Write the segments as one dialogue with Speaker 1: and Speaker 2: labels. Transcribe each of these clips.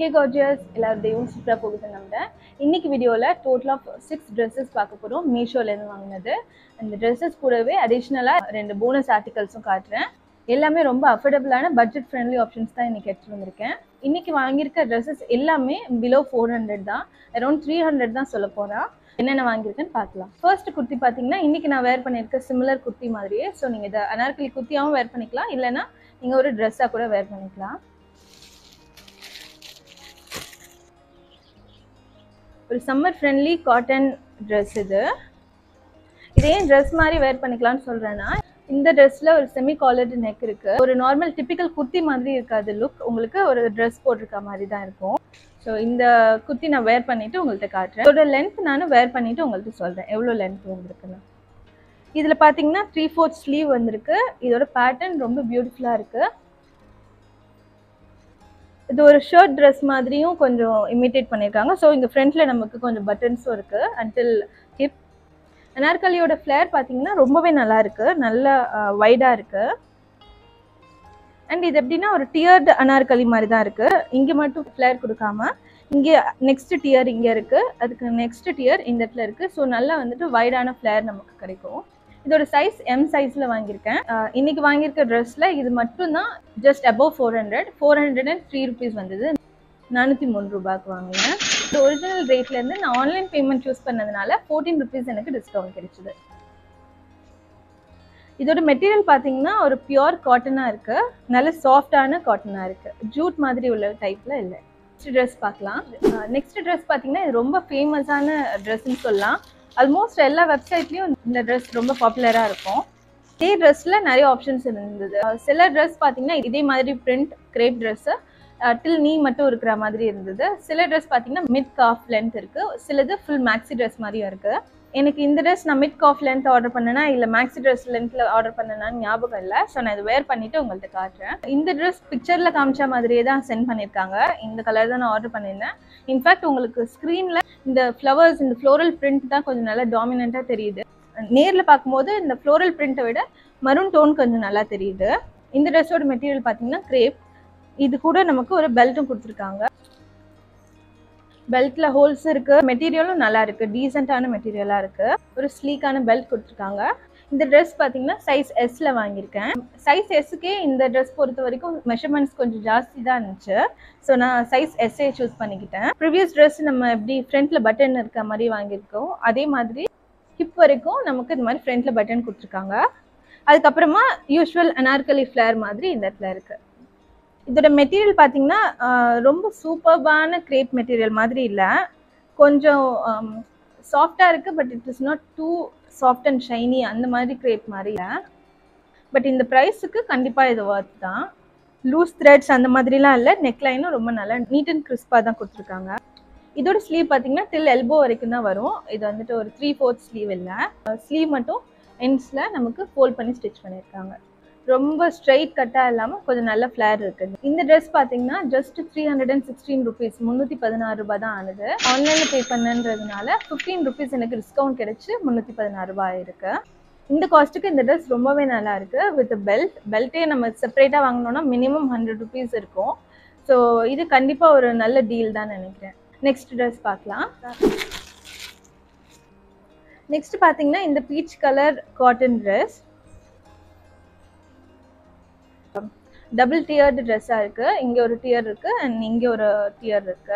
Speaker 1: Hey gorgeous, எல்லாரும் சூப்பரா போகுதுன்னு நம்புறேன். இன்னைக்கு வீடியோல டோட்டல் ஆஃப் 6 dresses பார்க்க போறோம். மீஷோல இருந்து வாங்குனது. அந்த dresses கூடவே அடிஷனலா 2 போனஸ் ஆர்டிகல்ஸும் காட்டுறேன். எல்லாமே ரொம்ப அஃபோர்டபிளான பட்ஜெட் ஃப்ரெண்ட்லி ஆப்ஷன்ஸ் தான் இன்னைக்கு எடுத்துட்டு வந்திருக்கேன். இன்னைக்கு வாங்கியிருக்க dresses எல்லாமே below 400 தான். அரௌண்ட் 300 தான் சொல்ல போறேன். என்னென்ன வாங்கியிருக்கேன்னு பார்க்கலாம். ஃபர்ஸ்ட் குர்த்தி பார்த்தீங்கன்னா இன்னைக்கு நான் வேர் பண்ணியிருக்க சிமிலர் குர்த்தி மாதிரியே. ஸோ நீங்கள் இதை அனார்கலி குர்த்தியாகவும் வேர் பண்ணிக்கலாம், இல்லைன்னா நீங்கள் ஒரு ட்ரெஸ்ஸாக கூட வேர் பண்ணிக்கலாம். ஒரு சம்மர் ஃப்ரெண்ட்லி காட்டன் ட்ரெஸ் இது. இதே ட்ரெஸ் மாதிரி வேர் பண்ணிக்கலாம்னு சொல்கிறேன்னா, இந்த ட்ரெஸ்ஸில் ஒரு செமி காலர்டு நெக் இருக்குது. ஒரு நார்மல் டிப்பிக்கல் குர்த்தி மாதிரி இருக்காது லுக், உங்களுக்கு ஒரு ட்ரெஸ் போட்டிருக்க மாதிரி தான் இருக்கும். ஸோ இந்த குர்த்தி நான் வேர் பண்ணிவிட்டு உங்கள்கிட்ட காட்டுறேன். இதோட லென்த் நான் வேர் பண்ணிவிட்டு உங்கள்கிட்ட சொல்கிறேன் எவ்வளோ லென்த் வந்துருக்குன்னு. இதில் பார்த்தீங்கன்னா 3/4 ஸ்லீவ் வந்திருக்கு. இதோட பேட்டர்ன் ரொம்ப பியூட்டிஃபுல்லாக இருக்குது. இது ஒரு ஷர்ட் ட்ரெஸ் மாதிரியும் கொஞ்சம் இமிட்டேட் பண்ணியிருக்காங்க. ஸோ இங்கே ஃப்ரண்ட்டில் நமக்கு கொஞ்சம் பட்டன்ஸும் இருக்குது அன்டில் ஹிப். அனார்கலியோட ஃப்ளேர் பார்த்தீங்கன்னா ரொம்பவே நல்லா இருக்குது, நல்ல வைடாக இருக்குது. அண்ட் இது எப்படின்னா ஒரு டியர்டு அனார்கலி மாதிரி தான் இருக்குது. இங்கே மட்டும் ஃப்ளேர் கொடுக்காம இங்கே நெக்ஸ்ட் டியர் இங்கே இருக்குது, அதுக்கு நெக்ஸ்ட் டியர் இந்த இடத்துல இருக்குது. ஸோ நல்லா வந்துட்டு வைடான ஃப்ளேர் நமக்கு கிடைக்கும். இதோட சைஸ் எம் சைஸில் வாங்கியிருக்கேன். இன்னைக்கு வாங்கியிருக்க ட்ரெஸ்ஸில் இது மட்டும்தான் ஜஸ்ட் அபவ் 403 ருபீஸ் வந்தது. 403 ரூபாய்க்கு வாங்கினேன். இந்த ஒரிஜினல் ரேட்லேருந்து நான் ஆன்லைன் பேமெண்ட் யூஸ் பண்ணதுனால 14 ருபீஸ் எனக்கு டிஸ்கவுண்ட் கிடைச்சிது. இதோட மெட்டீரியல் பார்த்தீங்கன்னா ஒரு பியூர் காட்டனாக இருக்குது, நல்ல சாஃப்டான காட்டனாக இருக்குது, ஜூட் மாதிரி உள்ள டைப்பில் இல்லை. நெக்ஸ்ட் ட்ரெஸ் பார்க்கலாம். நெக்ஸ்ட் ட்ரெஸ் பார்த்தீங்கன்னா இது ரொம்ப ஃபேமஸான ட்ரெஸ்ன்னு சொல்லலாம். ஆல்மோஸ்ட் எல்லா வெப்சைட்லேயும் இந்த ட்ரெஸ் ரொம்ப பாப்புலராக இருக்கும். இதே ட்ரெஸ்ஸில் நிறைய ஆப்ஷன்ஸ் இருந்தது. சில ட்ரெஸ் பார்த்தீங்கன்னா இதே மாதிரி பிரிண்ட் கிரேப் ட்ரெஸ்ஸு டில் நீ மட்டும் இருக்கிற மாதிரி இருந்தது. சில ட்ரெஸ் பார்த்தீங்கன்னா மிட் காஃப் லென்த் இருக்குது, சிலது ஃபுல் மேக்ஸி ட்ரெஸ் மாதிரியும் இருக்குது. எனக்கு இந்த ட்ரெஸ் நான் மிட் காஃப் லென்த் ஆர்டர் பண்ணேன்னா இல்லை மேக்ஸி ட்ரெஸ் லென்த்தில் ஆர்டர் பண்ணேன்னு ஞாபகம் இல்லை. ஸோ நான் இது வேர் பண்ணிவிட்டு உங்கள்கிட்ட காட்டுறேன். இந்த ட்ரெஸ் பிக்சரில் காமிச்ச மாதிரியே தான் சென்ட் பண்ணியிருக்காங்க. இந்த கலர் தான் நான் ஆர்டர் பண்ணியிருந்தேன். இன்ஃபேக்ட் உங்களுக்கு ஸ்க்ரீனில் இந்த ஃப்ளவர்ஸ், இந்த ஃப்ளோரல் பிரிண்ட் தான் கொஞ்சம் நல்லா டாமினண்ட்டாக தெரியுது. நேரில் பார்க்கும்போது இந்த ஃப்ளோரல் பிரிண்ட்டை விட மரூன் டோன் கொஞ்சம் நல்லா தெரியுது. இந்த ட்ரெஸ்ஸோட மெட்டீரியல் பார்த்தீங்கன்னா கிரேப். இது கூட நமக்கு ஒரு பெல்ட்டும் கொடுத்துருக்காங்க. பெல்ட்ல ஹோல்ஸ் இருக்கு, மெட்டீரியலும் நல்லா இருக்கு, டீசென்டான மெட்டீரியலா இருக்கு. ஒரு ஸ்லீக்கான பெல்ட் கொடுத்துருக்காங்க. இந்த ட்ரெஸ் பார்த்தீங்கன்னா சைஸ் எஸ்ல வாங்கியிருக்கேன். சைஸ் எஸ்ஸுக்கே இந்த ட்ரெஸ் பொறுத்த வரைக்கும் மெஷர்மெண்ட்ஸ் கொஞ்சம் ஜாஸ்தி தான் இருந்துச்சு. ஸோ நான் சைஸ் எஸ்ஸே சூஸ் பண்ணிக்கிட்டேன். ப்ரீவியஸ் ட்ரெஸ் நம்ம எப்படி ஃப்ரண்ட்ல பட்டன் இருக்க மாதிரி வாங்கியிருக்கோம், அதே மாதிரி ஹிப் வரைக்கும் நமக்கு இந்த மாதிரி ஃப்ரண்ட்ல பட்டன் கொடுத்துருக்காங்க. அதுக்கப்புறமா யூஸ்வல் அனார்கலி ஃப்ளேர் மாதிரி இந்த இடத்துல இருக்கு. இதோட மெட்டீரியல் பார்த்தீங்கன்னா ரொம்ப சூப்பர்பான கிரேப் மெட்டீரியல் மாதிரி இல்லை, கொஞ்சம் சாஃப்டாக இருக்குது. But it is not too soft and shiny அந்த மாதிரி கிரேப் மாதிரி இல்லை. பட் இந்த ப்ரைஸுக்கு கண்டிப்பாக இது ஒர்த் தான். லூஸ் த்ரெட்ஸ் அந்த மாதிரிலாம் இல்லை, நெக்லைனும் ரொம்ப நல்லா நீட் அண்ட் கிறிஸ்பாக தான் கொடுத்துருக்காங்க. இதோட ஸ்லீவ் பார்த்தீங்கன்னா டில் எல்போ வரைக்கும் தான் வரும். இது வந்துட்டு ஒரு 3/4 ஸ்லீவ் இல்லை, ஸ்லீவ் மட்டும் எண்ட்ஸில் நமக்கு ஃபோல்ட் பண்ணி ஸ்டிச் பண்ணியிருக்காங்க. ரொம்ப ஸ்ட்ரைட் கட்டாக இல்லாமல் கொஞ்சம் நல்ல ஃப்ளேர் இருக்குது. இந்த ட்ரெஸ் பார்த்தீங்கன்னா ஜஸ்ட் 316 ருபீஸ், 316 ரூபாய் தான் ஆனது. ஆன்லைனில் பே பண்ணுன்றதுனால 15 ருபீஸ் எனக்கு டிஸ்கவுண்ட் கிடைச்சி 316 ரூபாய் இருக்குது. இந்த காஸ்ட்டுக்கு இந்த ட்ரெஸ் ரொம்பவே நல்லா இருக்குது. வித் பெல்ட்டே நம்ம செப்பரேட்டாக வாங்கினோன்னா மினிமம் 100 ருபீஸ் இருக்கும். ஸோ இது கண்டிப்பாக ஒரு நல்ல டீல் தான் நினைக்கிறேன். நெக்ஸ்ட் ட்ரெஸ் பார்க்கலாம். நெக்ஸ்ட் பார்த்தீங்கன்னா இந்த peach colour cotton dress, double tiered ட்ரெஸ்ஸாக இருக்குது. இங்கே ஒரு டியர் இருக்குது அண்ட் இங்கே ஒரு டியர் இருக்குது.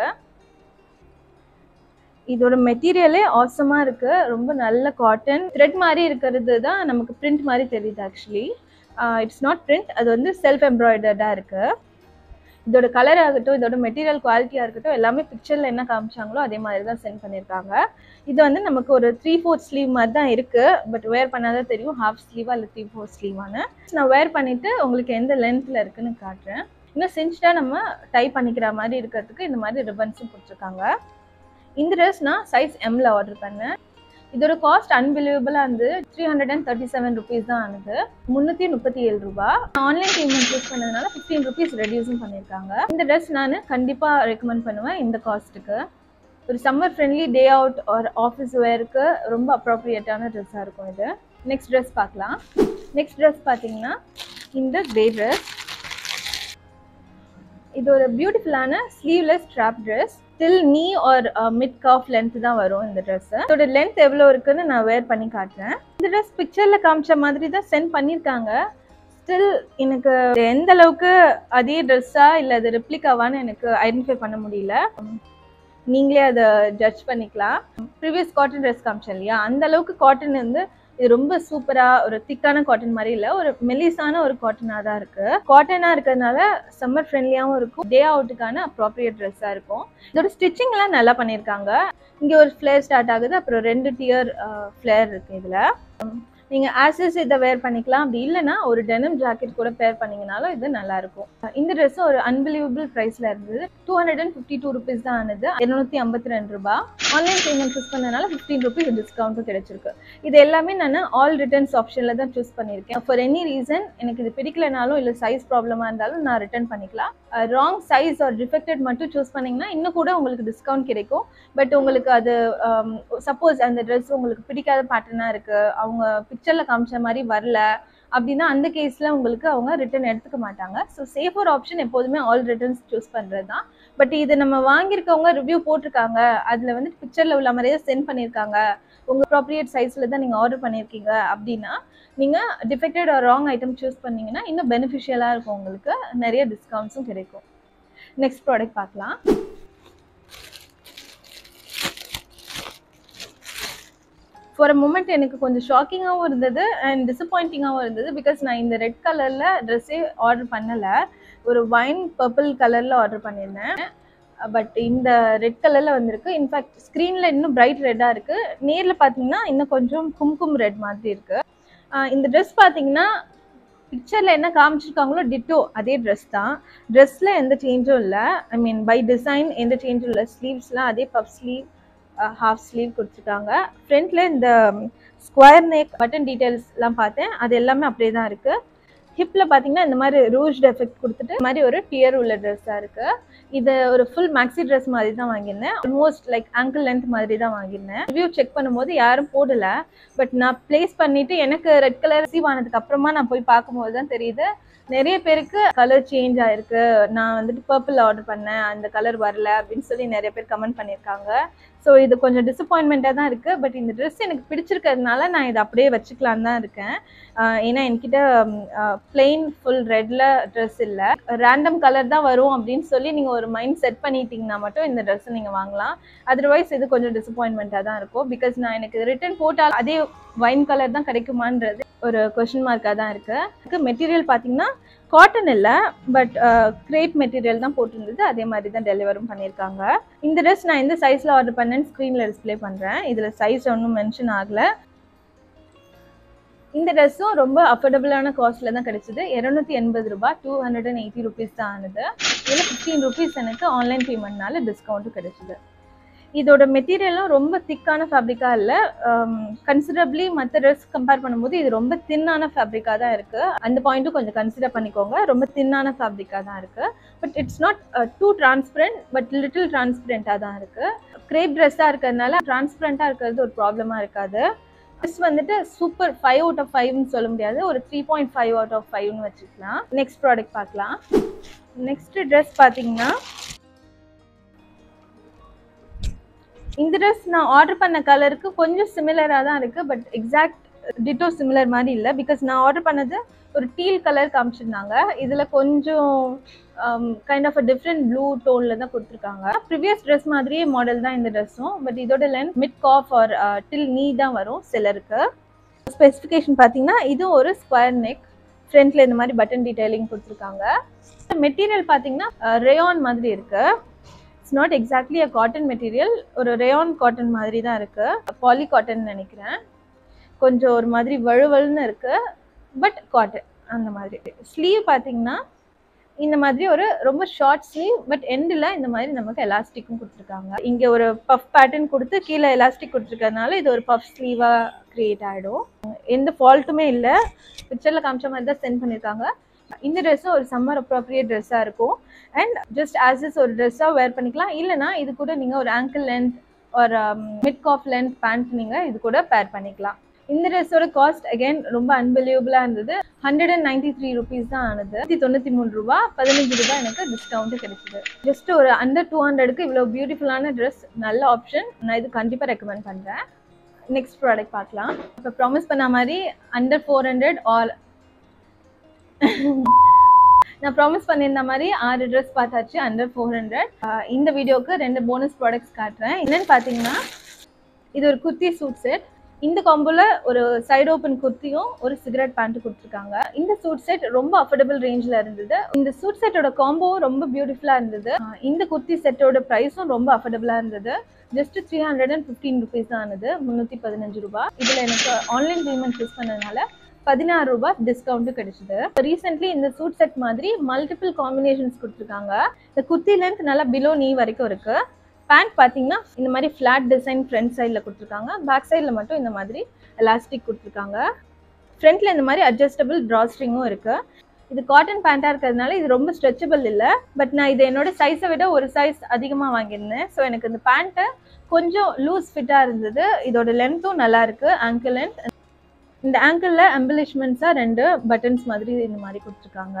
Speaker 1: இதோட மெட்டீரியலே ஆசமாக இருக்குது, ரொம்ப நல்ல காட்டன் த்ரெட் மாதிரி இருக்கிறது தான் நமக்கு பிரிண்ட் மாதிரி தெரியுது. ஆக்சுவலி இட்ஸ் நாட் பிரிண்ட், அது வந்து செல்ஃப் எம்ப்ராய்டர்டாக இருக்குது. இதோட கலர் ஆகட்டும், இதோட மெட்டீரியல் குவாலிட்டியாக இருக்கட்டும், எல்லாமே பிக்சரில் என்ன காமிச்சாங்களோ அதே மாதிரி தான் சென்ட் பண்ணியிருக்காங்க. இது வந்து நமக்கு ஒரு 3/4 ஸ்லீவ் மாதிரி தான் இருக்குது. பட் வேர் பண்ணாதான் தெரியும் ஹாஃப் ஸ்லீவா இல்லை 3/4 ஸ்லீவானு. நான் வேர் பண்ணிவிட்டு உங்களுக்கு எந்த லென்த்தில் இருக்குன்னு காட்டுறேன். இன்னும் செஞ்சுட்டா நம்ம டை பண்ணிக்கிற மாதிரி இருக்கிறதுக்கு இந்த மாதிரி ரிப்பன்ஸும் கொடுத்துருக்காங்க. இந்த ட்ரெஸ் நான் சைஸ் எம்மில் ஆர்டர் பண்ணேன். இதோட காஸ்ட் அன்பிலீவபிளாக இருந்து 337 ருபீஸ் தான் ஆனது, 337 ரூபாய். ஆன்லைன் பேமெண்ட் யூஸ் பண்ணதுனால 15 ருபீஸ் ரெடியூஸும் பண்ணியிருக்காங்க. இந்த ட்ரெஸ் நான் கண்டிப்பாக ரெக்கமெண்ட் பண்ணுவேன். இந்த காஸ்ட்டுக்கு ஒரு சம்மர் ஃப்ரெண்ட்லி டே அவுட் ஒரு ஆஃபீஸ் வேருக்கு ரொம்ப அப்ராப்ரியேட்டான ட்ரெஸ்ஸாக இருக்கும் இது. நெக்ஸ்ட் ட்ரெஸ் பார்க்கலாம். நெக்ஸ்ட் ட்ரெஸ் பார்த்தீங்கன்னா இந்த கிரே ட்ரெஸ். இது ஒரு பியூட்டிஃபுல்லான ஸ்லீவ்லெஸ் ஸ்ட்ராப் ட்ரெஸ். டில் நீ ஆர் மிட் காஃப் லென்த் தான் வரும் இந்த ட்ரெஸ். இதோட லென்த் எவ்வளோ இருக்குன்னு நான் வேர் பண்ணி காட்டுறேன். இந்த ட்ரெஸ் பிக்சர்ல காமிச்ச மாதிரி தான் சென்ட் பண்ணியிருக்காங்க. ஸ்டில் எனக்கு எந்த அளவுக்கு அதே ட்ரெஸ்ஸா இல்லை அது ரெப்ளிகாவான்னு எனக்கு ஐடென்டிஃபை பண்ண முடியல. நீங்களே அதை ஜட்ஜ் பண்ணிக்கலாம். ப்ரீவியஸ் காட்டன் ட்ரெஸ் காமிச்சேன் இல்லையா, அந்த அளவுக்கு காட்டன் வந்து இது ரொம்ப சூப்பரா ஒரு திக்கான காட்டன் மாதிரி இல்லை, ஒரு மெலிசான ஒரு காட்டனாக தான் இருக்கு. காட்டனாக இருக்கிறதுனால சம்மர் ஃப்ரெண்ட்லியாகவும் இருக்கும், டே அவுட்டுக்கான அப்ராப்ரியேட் ட்ரெஸ்ஸாக இருக்கும். இதோட ஸ்டிச்சிங்லாம் நல்லா பண்ணியிருக்காங்க. இங்கே ஒரு ஃப்ளேர் ஸ்டார்ட் ஆகுது, அப்புறம் 2 டியர் ஃப்ளேர் இருக்கு. இதில் நீங்கள் ஆசஸ் இதை வேர் பண்ணிக்கலாம். அப்படி இல்லைன்னா ஒரு டெனிம் ஜாக்கெட் கூட பேர் பண்ணிங்கனாலும் இது நல்லாயிருக்கும். இந்த ட்ரெஸ்ஸும் ஒரு அன்பிலீவபிள் ப்ரைஸில் இருந்தது. 252 ருபீஸ் தான் ஆனது, 252 ரூபாய். ஆன்லைன் பேமெண்ட் சூஸ் பண்ணனால 15 ருபீஸ் டிஸ்கவுண்ட்டும் கிடைச்சிருக்கு. இது எல்லாமே நான் ஆல் ரிட்டர்ன்ஸ் ஆப்ஷனில் தான் சூஸ் பண்ணியிருக்கேன். ஃபார் எனி ரீசன் எனக்கு இது பிடிக்கலனாலும் இல்லை சைஸ் ப்ராப்ளமாக இருந்தாலும் நான் ரிட்டர்ன் பண்ணிக்கலாம். ராங் சைஸ் ஆர் டிஃபெக்டட் மட்டும் சூஸ் பண்ணிங்கன்னா இன்னும் கூட உங்களுக்கு டிஸ்கவுண்ட் கிடைக்கும். பட் உங்களுக்கு அது சப்போஸ் அந்த ட்ரெஸ் உங்களுக்கு பிடிக்காத பேட்டர்னாக இருக்குது, அவங்க பிக்சரில் காமிச்ச மாதிரி வரல அப்படின்னா அந்த கேஸில் உங்களுக்கு அவங்க ரிட்டர்ன் எடுத்துக்க மாட்டாங்க. ஸோ சேஃபர் ஆப்ஷன் எப்போதுமே ஆல் ரிட்டர்ன்ஸ் சூஸ் பண்ணுறது தான். பட் இது நம்ம வாங்கியிருக்கவங்க ரிவ்யூ போட்டிருக்காங்க, அதில் வந்து பிக்சரில் உள்ள மாதிரியே சென்ட் பண்ணியிருக்காங்க, உங்கள் அப்ராப்ரியேட் சைஸில் தான் நீங்கள் ஆர்டர் பண்ணியிருக்கீங்க அப்படின்னா நீங்கள் defected or wrong item choose பண்ணிங்கன்னா இன்னும் பெனிஃபிஷியலாக இருக்கும், உங்களுக்கு நிறைய டிஸ்கவுண்ட்ஸும் கிடைக்கும். நெக்ஸ்ட் ப்ராடக்ட் பார்க்கலாம். ஃபார் அ மூமெண்ட் எனக்கு கொஞ்சம் ஷாக்கிங்காகவும் இருந்தது அண்ட் டிசப்பாயிண்டிங்காகவும் இருந்தது. பிகாஸ் நான் இந்த ரெட் கலரில் ட்ரெஸ்ஸே ஆர்டர் பண்ணலை, ஒரு வைன் பர்பிள் கலரில் ஆர்டர் பண்ணியிருந்தேன். பட் இந்த ரெட் கலரில் வந்திருக்கு. இன்ஃபேக்ட் ஸ்க்ரீனில் இன்னும் பிரைட் ரெட்டாக இருக்குது, நேரில் பார்த்தீங்கன்னா இன்னும் கொஞ்சம் கும்கும் ரெட் மாதிரி இருக்குது. இந்த ட்ரெஸ் பார்த்தீங்கன்னா பிக்சரில் என்ன காமிச்சிருக்காங்களோ டிட்டோ அதே ட்ரெஸ் தான். ட்ரெஸ்ஸில் எந்த சேஞ்சும் இல்லை, ஐ மீன் பை டிசைன் எந்த சேஞ்சும் இல்லை. ஸ்லீவ்ஸ்லாம் அதே பஃப் ஸ்லீவ், ஹாஃப் ஸ்லீவ் கொடுத்துருக்காங்க. ஃப்ரண்ட்ல இந்த ஸ்கொயர் நெக் பட்டன் டீட்டெயில்ஸ்லாம் பார்த்தேன், அது எல்லாமே அப்படியே தான் இருக்குது. ஹிப்பில் பார்த்தீங்கன்னா இந்த மாதிரி ரூஷ்ட் எஃபெக்ட் கொடுத்துட்டு இந்த மாதிரி ஒரு டியர் உள்ள ட்ரெஸ்ஸாக இருக்குது. இது ஒரு ஃபுல் மேக்ஸி ட்ரெஸ் மாதிரி தான் வாங்கியிருந்தேன். ஆல்மோஸ்ட் லைக் ஆங்கிள் லென்த் மாதிரி தான் வாங்கியிருந்தேன். ரிவ்யூ செக் பண்ணும்போது யாரும் போடலை, பட் நான் பிளேஸ் பண்ணிவிட்டு எனக்கு ரெட் கலர் ரிசீவ் ஆனதுக்கு அப்புறமா நான் போய் பார்க்கும்போது தான் தெரியுது நிறைய பேருக்கு கலர் சேஞ்ச் ஆயிருக்கு. நான் வந்துட்டு பர்பிள் ஆர்டர் பண்ணேன், அந்த கலர் வரல அப்படின்னு சொல்லி நிறைய பேர் கமெண்ட் பண்ணியிருக்காங்க. ஸோ இது கொஞ்சம் டிசப்பாயின்மெண்ட்டாக தான் இருக்குது. பட் இந்த ட்ரெஸ் எனக்கு பிடிச்சிருக்கிறதுனால நான் இதை அப்படியே வச்சுக்கலான்னு தான் இருக்கேன். ஏன்னா என்கிட்ட பிளெயின் ஃபுல் ரெட்டில் ட்ரெஸ் இல்லை, ரேண்டம் கலர் தான் வரும் அப்படின்னு சொல்லி நீங்கள் ஒரு மைண்ட் செட் பண்ணிட்டீங்கன்னா மட்டும் இந்த ட்ரெஸ்ஸை நீங்கள் வாங்கலாம். அதர்வைஸ் இது கொஞ்சம் டிசப்பாயின்மெண்ட்டாக தான் இருக்கும். பிகாஸ் நான் எனக்கு ரிட்டர்ன் போட்டால் அதே வைன் கலர் தான் கிடைக்குமான்றது ஒரு கொஷின் மார்க்காக தான் இருக்குது. மெட்டீரியல் பார்த்தீங்கன்னா காட்டன் இல்லை, பட் கிரேப் மெட்டீரியல் தான் போட்டிருந்தது, அதே மாதிரி தான் டெலிவரும் பண்ணியிருக்காங்க. இந்த ட்ரெஸ் நான் எந்த சைஸில் ஆர்டர் பண்ணேன்னு ஸ்க்ரீனில் டிஸ்பிளே பண்ணுறேன். இதில் சைஸ் ஒன்றும் மென்ஷன் ஆகலை. இந்த ட்ரெஸ்ஸும் ரொம்ப அஃபோர்டபுளான காஸ்ட்டில் தான் கிடைச்சிது. 280 ரூபாய், 280 ருபீஸ் தான் ஆனது. இதில் 15 ருபீஸ் எனக்கு ஆன்லைன் பேமெண்ட்னால டிஸ்கவுண்ட்டும் கிடைச்சிது. இதோட மெட்டீரியலும் ரொம்ப திக்கான ஃபேப்ரிக்காக இல்லை, கன்சிடரபிளி மற்ற ட்ரெஸ் கம்பேர் பண்ணும்போது இது ரொம்ப தின்னான ஃபேப்ரிக்காக தான் இருக்குது. அந்த பாயிண்ட்டும் கொஞ்சம் கன்சிடர் பண்ணிக்கோங்க, ரொம்ப தின்னான ஃபேப்ரிக்காக தான் இருக்குது. But it's not too transparent, but little டிரான்ஸ்பரண்ட்டாக தான் இருக்குது. கிரேப் ட்ரெஸ்ஸாக இருக்கிறதுனால டிரான்ஸ்பரண்ட்டாக இருக்கிறது ஒரு ப்ராப்ளமாக இருக்காது. ட்ரெஸ் வந்துட்டு சூப்பர் 5 out of 5ன்னு சொல்ல முடியாது, ஒரு 3.5 out of 5ன்னு வச்சுக்கலாம். நெக்ஸ்ட் ப்ராடக்ட் பார்க்கலாம். நெக்ஸ்ட் ட்ரெஸ் பார்த்தீங்கன்னா இந்த ட்ரெஸ் நான் ஆர்டர் பண்ண கலருக்கு கொஞ்சம் சிமிலராக தான் இருக்குது, பட் எக்ஸாக்ட் டிட்டோ சிமிலர் மாதிரி இல்லை. பிகாஸ் நான் ஆர்டர் பண்ணது ஒரு டீல் கலர் காமிச்சிருந்தாங்க, இதில் கொஞ்சம் kind of a different blue டோனில் தான் கொடுத்துருக்காங்க. ப்ரீவியஸ் ட்ரெஸ் மாதிரியே மாடல் தான் இந்த ட்ரெஸ்ஸும், பட் இதோட length mid calf or till knee தான் வரும் சிலருக்கு. ஸ்பெசிஃபிகேஷன் பார்த்தீங்கன்னா இது ஒரு ஸ்கொயர் நெக், ஃப்ரண்ட்டில் இந்த மாதிரி பட்டன் டீட்டெயிலிங் கொடுத்துருக்காங்க. மெட்டீரியல் பார்த்தீங்கன்னா ரேயான் மாதிரி இருக்குது. It's not exactly a cotton material, ஒரு ரேயான் காட்டன் மாதிரி தான் இருக்குது, பாலி காட்டன் நினைக்கிறேன். கொஞ்சம் ஒரு மாதிரி வழுவல்னு இருக்குது, பட் காட்டன் அந்த மாதிரி. ஸ்லீவ் பார்த்தீங்கன்னா இந்த மாதிரி ஒரு ரொம்ப ஷார்ட் ஸ்லீவ், பட் எண்டில் இந்த மாதிரி நமக்கு எலாஸ்டிக்கும் கொடுத்துருக்காங்க. இங்கே ஒரு பஃப் பேட்டர்ன் கொடுத்து கீழே எலாஸ்டிக் கொடுத்துருக்கறதுனால இது ஒரு பஃப் ஸ்லீவாக க்ரியேட் ஆகிடும். எந்த ஃபால்ட்டுமே இல்லை, பிக்சரில் காமிச்ச மாதிரி தான் சென்ட் பண்ணியிருக்காங்க. இந்த ட்ரெஸ்ஸும் ஒரு சம்மர் அப்ராப்ரியேட் ட்ரெஸ்ஸாக இருக்கும் அண்ட் ஜஸ்ட் ஆஸ் இஸ் ஒரு ட்ரெஸ்ஸாக வேர் பண்ணிக்கலாம். இல்லைனா இது கூட நீங்கள் ஒரு ஆங்கிள் லென்த் ஒரு மிட் காஃப் லென்த் பேண்ட் நீங்கள் இது கூட பேர் பண்ணிக்கலாம். இந்த ட்ரெஸ்ஸோட காஸ்ட் அகைன் ரொம்ப அன்பிலியபிளா இருந்தது. 193 rupees தான் ஆனது. 93 ரூபாய் 15 ரூபாய் எனக்கு டிஸ்கவுண்ட் கிடைச்சது. ஜஸ்ட் ஒரு அண்டர் 200க்கு இவ்வளவு பியூட்டிஃபுல்லான ட்ரெஸ் நல்ல ஆப்ஷன். நான் இது கண்டிப்பா ரெக்கமெண்ட் பண்றேன். நெக்ஸ்ட் ப்ராடக்ட் பார்க்கலாம். இப்போ ப்ராமிஸ் பண்ண மாதிரி அண்டர் 400 ஆர் நான் ப்ராமிஸ் பண்ணியிருந்த மாதிரி 6 ட்ரெஸ் பார்த்தாச்சு அண்டர் 400. இந்த வீடியோக்கு 2 போனஸ் ப்ராடக்ட்ஸ் காட்டுறேன். என்னன்னு பார்த்தீங்கன்னா இது ஒரு குர்த்தி சூட் செட். இந்த காம்போல ஒரு சைடு ஓப்பன் குர்த்தியும் ஒரு சிகரெட் பேண்ட் கொடுத்துருக்காங்க. இந்த சூட் செட் ரொம்ப அஃபோர்டபுள் ரேஞ்சில் இருந்தது. இந்த சூட் செட்டோட காம்போவும் ரொம்ப பியூட்டிஃபுல்லாக இருந்தது. இந்த குர்த்தி செட்டோட ப்ரைஸும் ரொம்ப அஃபோர்டபுளாக இருந்தது. ஜஸ்ட் 315 rupees தான் ஆனது. 315 ரூபாய். இதில் எனக்கு ஆன்லைன் பேமெண்ட் யூஸ் பண்ணதுனால 16 ரூபாய் டிஸ்கவுண்ட் கிடைச்சது. ரீசென்ட்லி இந்த சூட் செட் மாதிரி மல்டிபிள் காம்பினேஷன்ஸ் கொடுத்துருக்காங்க. இந்த குர்த்தி லென்த் நல்லா பிலோ நீ வரைக்கும் இருக்கு. பேண்ட் பார்த்தீங்கன்னா இந்த மாதிரி ஃப்ளாட் டிசைன் ஃப்ரண்ட் சைடில் கொடுத்துருக்காங்க. பேக் சைடில் மட்டும் இந்த மாதிரி எலாஸ்டிக் கொடுத்துருக்காங்க. ஃப்ரண்ட்ல இந்த மாதிரி அட்ஜஸ்டபிள் ட்ராஸ்ட்ரிங்கும் இருக்கு. இது காட்டன் பேண்ட்டாக இருக்கிறதுனால இது ரொம்ப ஸ்ட்ரெச்சபிள் இல்லை. பட் நான் இது என்னோட சைஸை விட ஒரு சைஸ் அதிகமாக வாங்கியிருந்தேன். ஸோ எனக்கு இந்த பேண்ட்டு கொஞ்சம் லூஸ் ஃபிட்டாக இருந்தது. இதோட லென்த்தும் நல்லா இருக்கு. Ankle length. இந்த ஆங்கிளில் எம்பலிஷ்மெண்ட்ஸாக 2 பட்டன்ஸ் மாதிரி இந்த மாதிரி கொடுத்துருக்காங்க.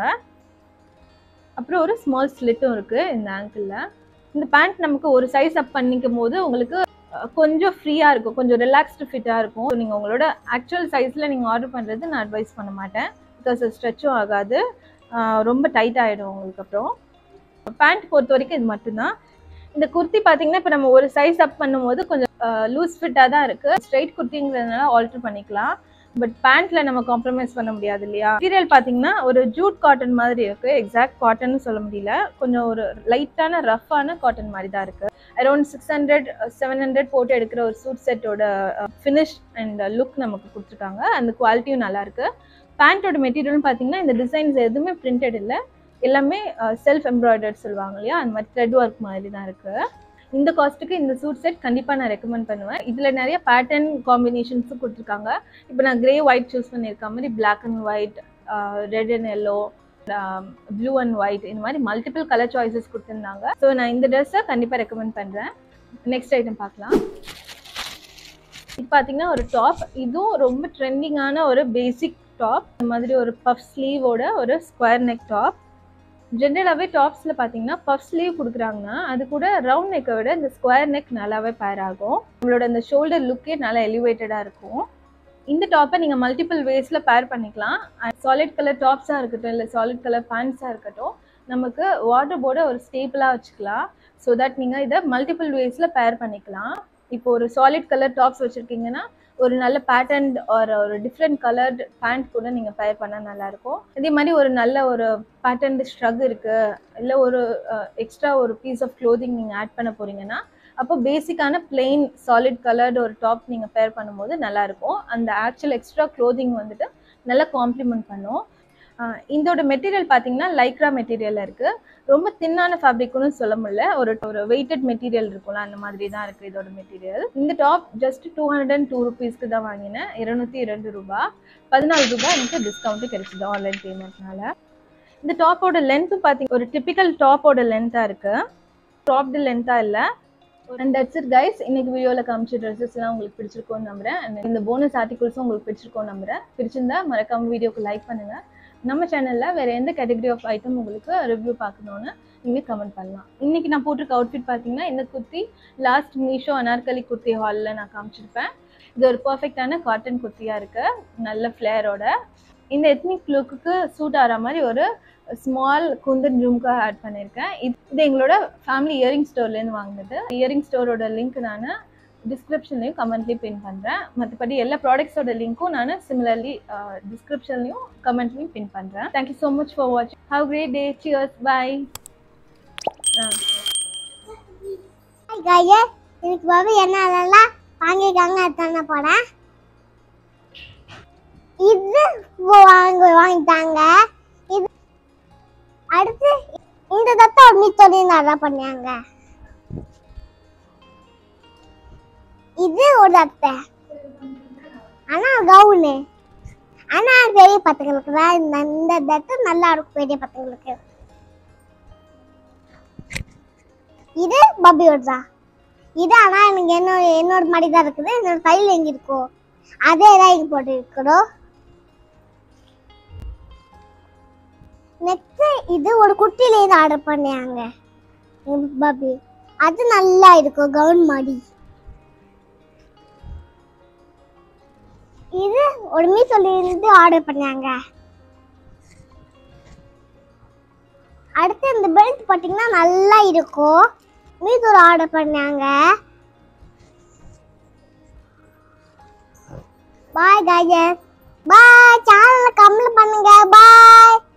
Speaker 1: அப்புறம் ஒரு ஸ்மால் ஸ்லிட்டும் இருக்கு இந்த ஆங்கிளில். இந்த பேண்ட் நமக்கு ஒரு சைஸ் அப் பண்ணிக்கும் போது உங்களுக்கு கொஞ்சம் ஃப்ரீயாக இருக்கும், கொஞ்சம் ரிலாக்ஸ்டு ஃபிட்டாக இருக்கும். நீங்கள் உங்களோட ஆக்சுவல் சைஸில் நீங்கள் ஆர்டர் பண்ணுறது நான் அட்வைஸ் பண்ண மாட்டேன். பிகாஸ் ஸ்ட்ரெச்சும் ஆகாது, ரொம்ப டைட் ஆகிடும் உங்களுக்கு. அப்புறம் பேண்ட் பொறுத்த வரைக்கும் இது மட்டும்தான். இந்த குர்த்தி பார்த்தீங்கன்னா இப்போ நம்ம ஒரு சைஸ் அப் பண்ணும்போது கொஞ்சம் லூஸ் ஃபிட்டாக தான் இருக்குது. ஸ்ட்ரைட் குர்த்திங்கிறதுனால ஆல்டர் பண்ணிக்கலாம். பட் பேண்ட்ல நம்ம காம்ப்ரமைஸ் பண்ண முடியாது இல்லையா. மெட்டீரியல் பார்த்தீங்கன்னா ஒரு ஜூட் காட்டன் மாதிரி இருக்கு. எக்ஸாக்ட் காட்டன் சொல்ல முடியல, கொஞ்சம் ஒரு லைட்டான ரஃப்பான காட்டன் மாதிரி தான் இருக்கு. அரௌண்ட் 600-700 போட்டு எடுக்கிற ஒரு சூட் செட்டோட ஃபினிஷ் அண்ட் லுக் நமக்கு கொடுத்துருக்காங்க. அந்த குவாலிட்டியும் நல்லா இருக்கு. பேண்டோட மெட்டீரியல்னு பார்த்தீங்கன்னா இந்த டிசைன்ஸ் எதுவுமே பிரிண்டட் இல்லை, எல்லாமே செல்ஃப் எம்ப்ராய்டர்ட் சொல்லுவாங்க இல்லையா, அந்த மாதிரி த்ரெட் ஒர்க் மாதிரி தான் இருக்கு. இந்த காஸ்ட்டுக்கு இந்த சூட் செட் கண்டிப்பாக நான் ரெக்கமெண்ட் பண்ணுவேன். இதில் நிறைய பேட்டர்ன் காம்பினேஷன்ஸும் கொடுத்துருக்காங்க. இப்போ நான் கிரே ஒயிட் சூஸ் பண்ணியிருக்க மாதிரி black and white, red and yellow, blue and white, இந்த மாதிரி மல்டிபிள் கலர் சாய்ஸஸ் கொடுத்துருந்தாங்க. ஸோ நான் இந்த ட்ரெஸ்ஸை கண்டிப்பாக ரெக்கமெண்ட் பண்ணுறேன். நெக்ஸ்ட் ஐட்டம் பார்க்கலாம். இது பார்த்தீங்கன்னா ஒரு டாப். இதுவும் ரொம்ப ட்ரெண்டிங்கான ஒரு பேசிக் டாப். இந்த மாதிரி ஒரு பஃப் ஸ்லீவோட ஒரு ஸ்கொயர் நெக் டாப். ஜென்ரலாகவே டாப்ஸில் பார்த்தீங்கன்னா பஃப் ஸ்லீவ் கொடுக்குறாங்கன்னா அது கூட ரவுண்ட் நெக்கை விட இந்த ஸ்கொயர் நெக் நல்லாவே பேர் ஆகும். நம்மளோட அந்த ஷோல்டர் லுக்கே நல்லா எலிவேட்டடாக இருக்கும். இந்த டாப்பை நீங்கள் மல்டிபிள் வேஸில் பேர் பண்ணிக்கலாம். சாலிட் கலர் டாப்ஸாக இருக்கட்டும் இல்லை சாலிட் கலர் பேண்ட்ஸாக இருக்கட்டும், நமக்கு வார்ட்ரோபோட ஒரு ஸ்டேபிளாக வச்சுக்கலாம். ஸோ தட் நீங்கள் இதை மல்டிபிள் வேஸில் பேர் பண்ணிக்கலாம். இப்போ ஒரு சாலிட் கலர் டாப்ஸ் வச்சுருக்கீங்கன்னா ஒரு நல்ல பேட்டர்ன் ஒரு டிஃப்ரெண்ட் கலர்டு பேண்ட் கூட நீங்கள் பேர் பண்ணால் நல்லாயிருக்கும். இதே மாதிரி ஒரு நல்ல ஒரு பேட்டர்ன்டு ஸ்ட்ரக் இருக்குது, இல்லை ஒரு எக்ஸ்ட்ரா ஒரு பீஸ் ஆஃப் க்ளோதிங் நீங்கள் ஆட் பண்ண போகிறீங்கன்னா அப்போ பேசிக்கான பிளெயின் சாலிட் கலர்டு ஒரு டாப் நீங்கள் பேர் பண்ணும்போது நல்லாயிருக்கும். அந்த ஆக்சுவல் எக்ஸ்ட்ரா க்ளோதிங் வந்துட்டு நல்லா காம்ப்ளிமெண்ட் பண்ணும். இதோட மெட்டீரியல் பார்த்தீங்கன்னா லைக்ரா மெட்டீரியல் இருக்குது. ரொம்ப தின்னான ஃபேப்ரிக்னு சொல்ல முடியல, ஒரு வெயிட்டட் மெட்டீரியல் இருக்கும்ல அந்த மாதிரி தான் இருக்குது இதோட மெட்டீரியல். இந்த டாப் ஜஸ்ட் 202 rupeesக்கு தான் வாங்கினேன். 202 ரூபாய். 14 ரூபாய் எனக்கு டிஸ்கவுண்ட்டு கிடைச்சிது ஆன்லைன் பேமெண்ட்னால. இந்த டாப்போட லென்த்து பார்த்தீங்கன்னா ஒரு டிப்பிக்கல் டாப்போட லென்த்தாக இருக்குது, டாப்டு லென்த்தாக இல்லை. And that's it guys. இன்னைக்கு வீடியோவில் காமிச்ச ட்ரெஸ்ஸஸ்லாம் உங்களுக்கு பிடிச்சிருக்கோன்னு நம்புறேன். இந்த போனஸ் ஆர்டிகல்ஸும் உங்களுக்கு பிடிச்சிருக்கோன்னு நம்புறேன். பிடிச்சிருந்தா மறக்காம வீடியோக்கு லைக் பண்ணுங்கள். நம்ம சேனலில் வேறு எந்த கேட்டகரி ஆஃப் ஐட்டம் உங்களுக்கு ரிவ்யூ பார்க்கணுன்னு நீங்கள் கமெண்ட் பண்ணலாம். இன்றைக்கி நான் போட்டிருக்க அவுட்ஃபிட் பார்த்தீங்கன்னா இந்த குர்த்தி லாஸ்ட் மீஷோ அனார்கலி குர்த்தி ஹாலில் நான் காமிச்சிருப்பேன். இது ஒரு பர்ஃபெக்டான காட்டன் குர்த்தியாக இருக்குது, நல்ல ஃப்ளேரோட. இந்த எத்னிக் லுக்குக்கு சூட் ஆகிற மாதிரி ஒரு ஸ்மால் குந்தன் ஜும்கா ஆட் பண்ணியிருக்கேன். இது எங்களோட ஃபேமிலி இயரிங் ஸ்டோர்லேருந்து வாங்கினது. இயரிங் ஸ்டோரோட லிங்க் நான் டிஸ்கிரிப்ஷன்லையும் கமெண்ட்லேயும் பின் பண்ணுறேன். மற்றபடி எல்லா ப்ராடக்ட்ஸோட லிங்க்கும் நான் சிமிலர்லி டிஸ்கிரிப்ஷன்லையும் கமெண்ட்லையும் பின் பண்ணுறேன். தேங்க்யூ ஸோ மச் ஃபார் வாட்சிங். Have great day. Cheers. Bye.
Speaker 2: எனக்கு பாபு என்னெல்லாம் வாங்கியிருக்காங்க அதான போறேன். இது வாங்கிட்டாங்க. இது அடுத்து இந்த தத்தை மீத்தோட நல்லா பண்ணாங்க. இது ஒரு தத்தை, ஆனா கவுனு, ஆனா பெரிய பசங்களுக்கு தான் இந்த தத்தை நல்லா இருக்கும். பெரிய பசங்களுக்கு இது பப்பியோட தான் இது. ஆனா எனக்கு என்னோட மாதிரி தான் இருக்குது. என்னோட கையில் எங்க இருக்கோ அதே தான் இங்க போட்டுருக்கிறோம். நெக்ஸ்ட் இது ஒரு குட்டில இருந்து ஆர்டர் பண்ணாங்க பாபி. அது நல்லா இருக்கும் கவுன் மாதிரி. இது ஒரு மீஷோல இருந்து ஆர்டர் பண்ணாங்க. அடுத்து இந்த பெல்ட் பாத்தீங்கன்னா நல்லா இருக்கும். மீஷோல ஆர்டர் பண்ணாங்க. Bye guys. பாய். சேனலை கமெண்ட் பண்ணுங்க. பாய்.